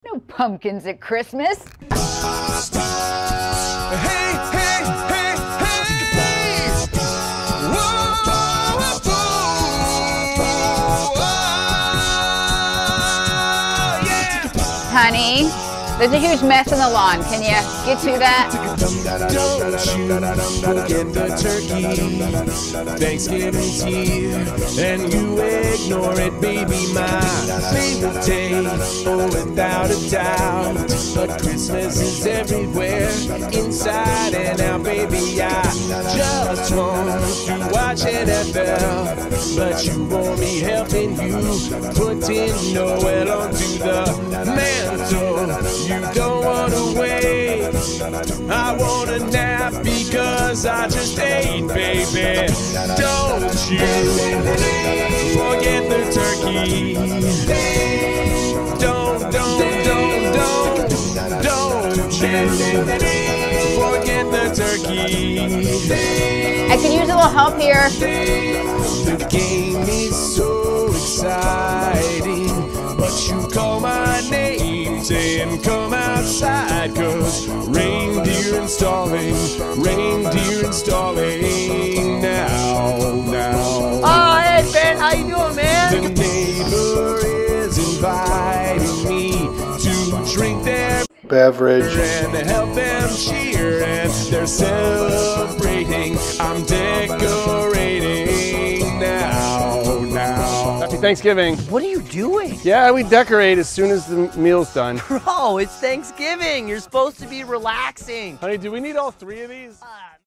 No pumpkins at Christmas. Hey, hey, hey, hey! Whoa, yeah! Honey, there's a huge mess on the lawn. Can you get to that? Don't you forget the turkey. Thanksgiving's here, and you ignore it, baby. My favorite day, oh, without a doubt. But Christmas is everywhere, inside and out, baby. I just want to watch NFL, but you want me helping you putting Noel onto the mantle. You don't want to wait. I want a nap because I just ate, baby. Don't you forget the turkey. Don't you forget the turkey. I could use a little help here. The game is so exciting, but you call my name saying come outside, 'cause reindeer installing now. Oh, hey Ben, how you doing, man? The neighbor is inviting me to drink their beverage and help them cheer, and they're celebrating. I'm decorating now. Happy Thanksgiving. What are you doing? Yeah, we decorate as soon as the meal's done. Bro, it's Thanksgiving. You're supposed to be relaxing. Honey, do we need all three of these?